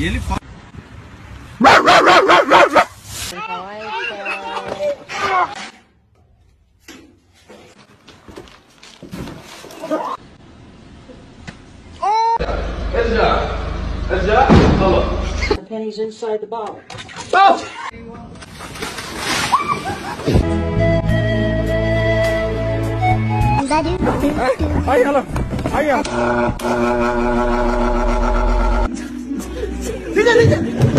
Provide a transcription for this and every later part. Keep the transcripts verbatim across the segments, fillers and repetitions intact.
ele fala. The penny's inside the bottle. Oh! Ay, hello. Ay, hello. Liga, liga.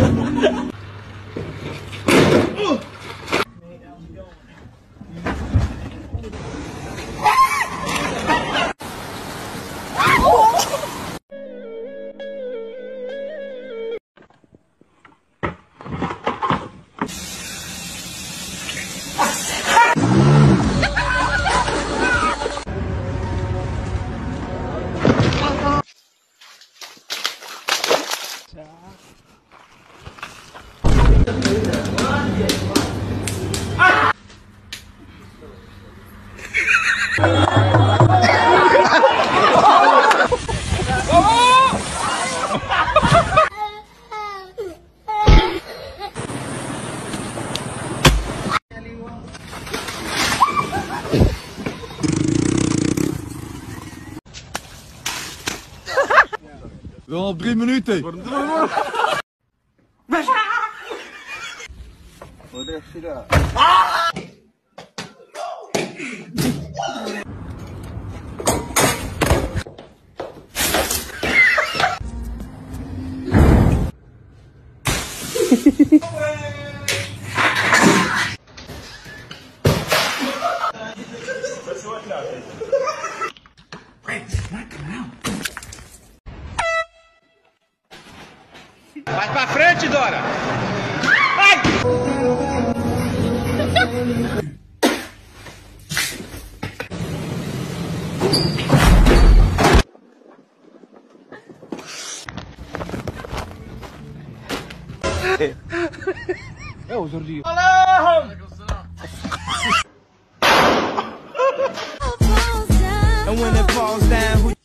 Wel al drie minuten. Vai pra frente, Dora! Ai! É o Jorginho. And when it falls down, who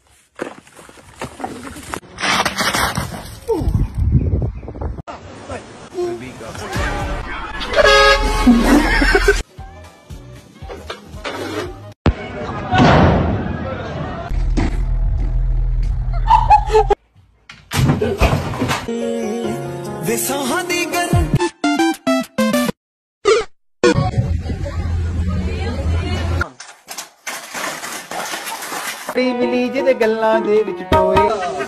ਮਿਲੀ ਜਿਹਦੇ ਗੱਲਾਂ ਦੇ ਵਿੱਚ ਟੋਏ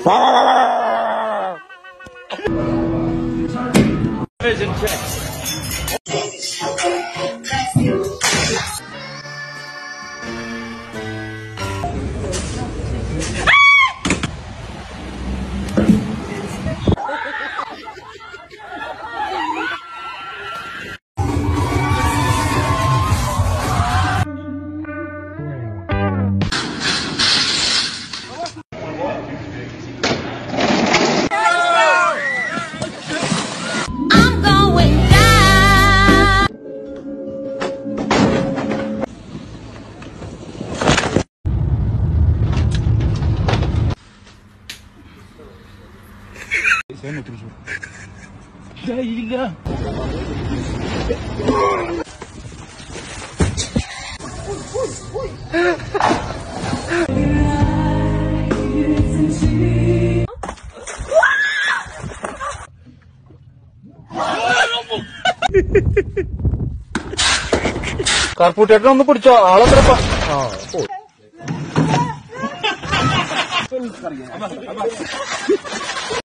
Esse é outro jogo. Ilha. Carputator ഒന്ന് പിടിച്ചോ ആളെത്ര ആ